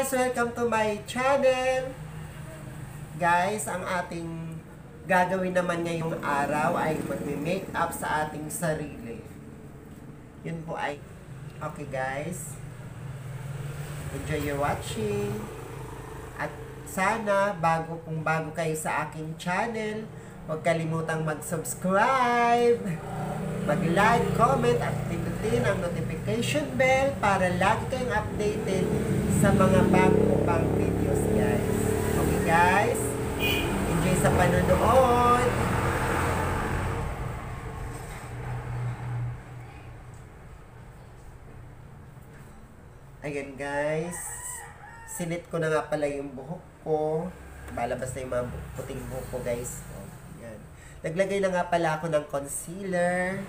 guys! Welcome to my channel! Guys, ang ating gagawin naman ngayong araw ay mag-make up sa ating sarili. Yun po ay... Okay guys, enjoy your watching. At sana, bago kayo sa aking channel, huwag kalimutang mag-subscribe, mag-like, comment, at pindutin ang notification bell para lagi kayong updated sa mga bago ko pang videos, guys. Okay, guys? Enjoy sa panonood! Ayan, guys. Sinit ko na nga pala yung buhok ko. Balabas na yung mga puting buhok ko, guys. Ayan. Naglagay na nga pala ako ng concealer.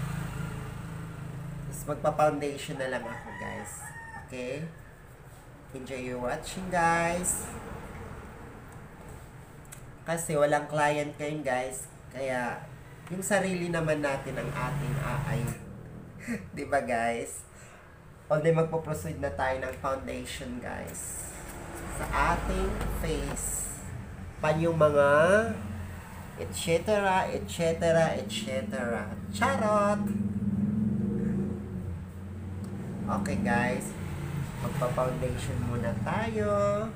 Tapos magpa-foundation na lang ako, guys. Okay? Enjoy your watching, guys. Kasi walang client kayo, guys. Kaya, yung sarili naman natin ang ating aayon. Diba, guys? Although magpo-proceed na tayo ng foundation, guys. Sa ating face. Pan yung mga etc. Charot! Okay, guys. Magpa-foundation muna tayo.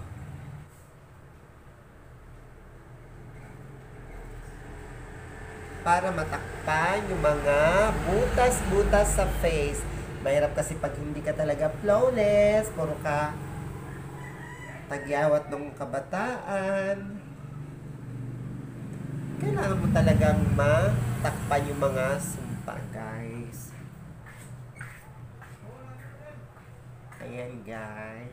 Para matakpan yung mga butas-butas sa face. Mahirap kasi pag hindi ka talaga flawless, puro ka tagyawat ng kabataan. Kailangan mo talagang matakpan yung mga sumpa, guys. Ayan, guys.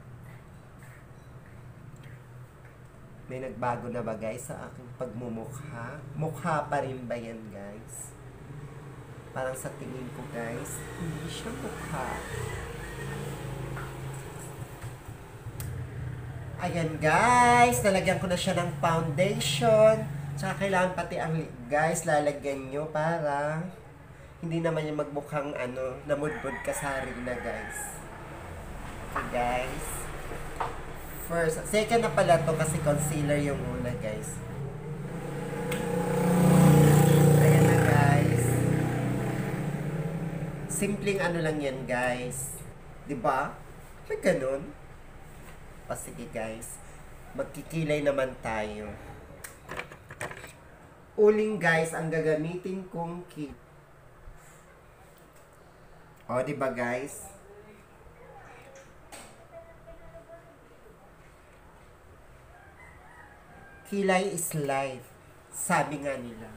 May nagbago na ba, guys, sa aking pagmumukha? Mukha pa rin ba yan, guys? Parang sa tingin ko, guys, hindi siya mukha. Ayan, guys. Nalagyan ko na siya ng foundation. Tsaka kailangan pati ang lip, guys, lalagyan nyo para hindi naman yung magmukhang namudbud ka sa harina, guys. Okay, guys. First, second na pala to kasi concealer yung una, guys. Ayan na, guys. Simpleng lang yan, guys. Diba? May ganun. O, sige, guys. Magkikilay naman tayo. Uling, guys, ang gagamitin kong O, diba, guys? Kilay is life. Sabi nga nila.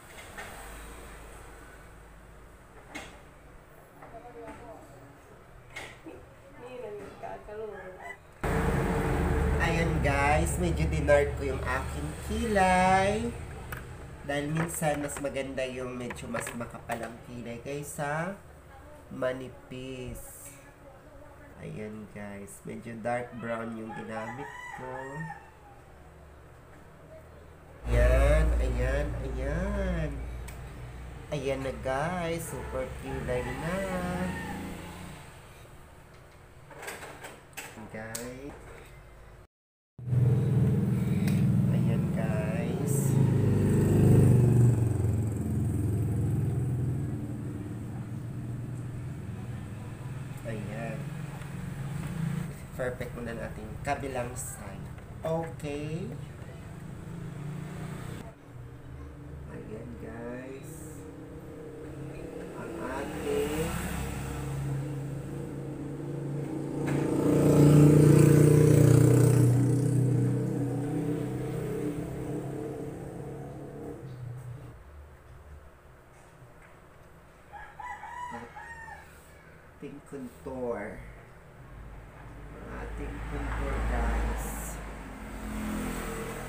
Ayan, guys. Medyo dinart ko yung aking kilay. Dahil minsan mas maganda yung medyo mas makapalang kilay kaysa manipis. Ayan, guys. Medyo dark brown yung ginamit ko. Ayan. Ayan na, guys. Super kilay na. Guys. Ayan, guys. Ayan. Perfect muna natin kabilang side. Okay. Ayan, guys. Ang ating contour. Ang ating contour, guys.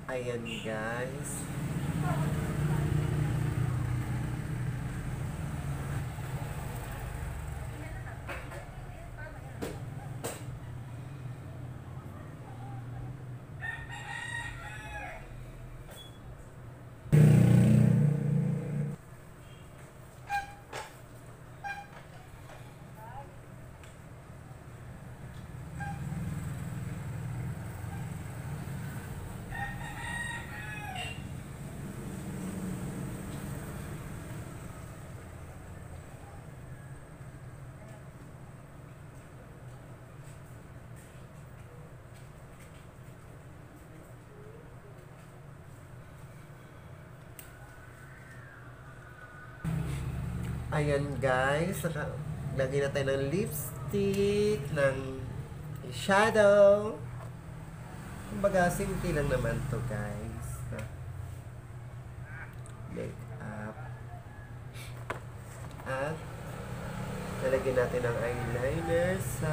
Ayan guys. Ayan guys, lagyan na tayo ng lipstick, ng shadow. Kumbaga, simple lang naman to guys. Make-up. At, lalagyan natin ng eyeliner sa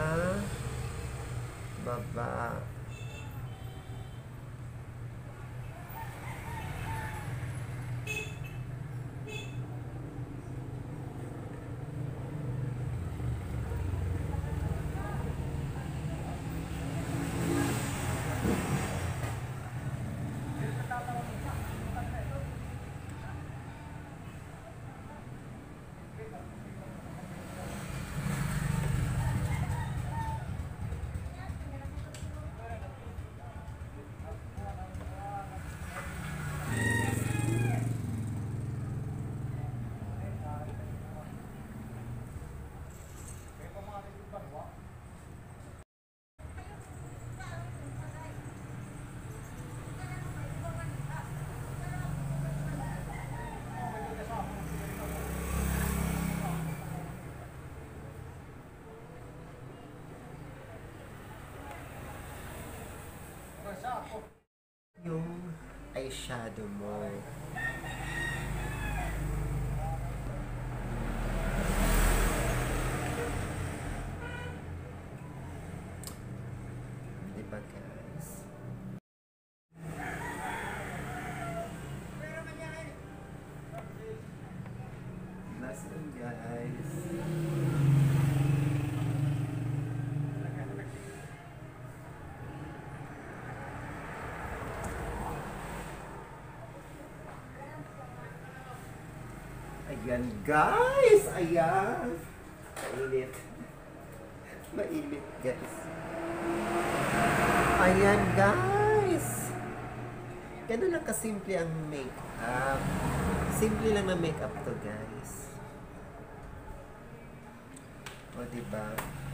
baba. Yung eyeshadow mo. Diba guys? Last one guys. Ayan guys! Ayan! Mainit. Mainit guys. Ayan guys! Ganun lang kasimple ang make-up. Simple lang na make-up to guys. O diba?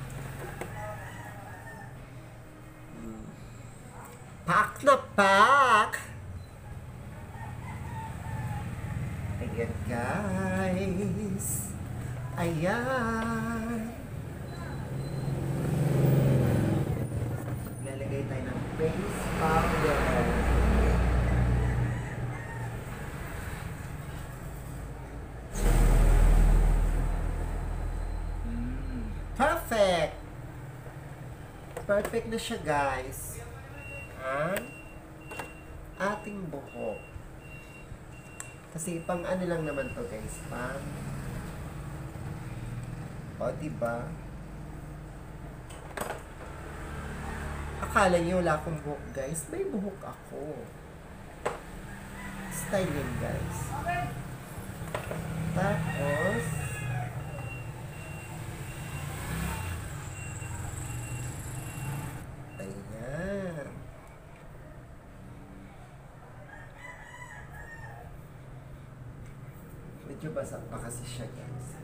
Pak na pak! Ayan guys. Ayan. Lalagay tayo ng face powder. Perfect! Perfect na siya guys. Ang ating buhok. Kasi pang ano lang naman to guys, pang o diba? Akala niyo wala akong buhok guys, may buhok ako. Style yun guys. Tapos ayan. Medyo basa pa kasi siya guys.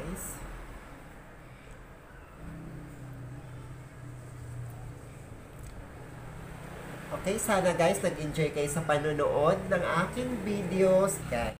guys. Okay, sana guys nag-enjoy kayo sa panonood ng aking videos, guys.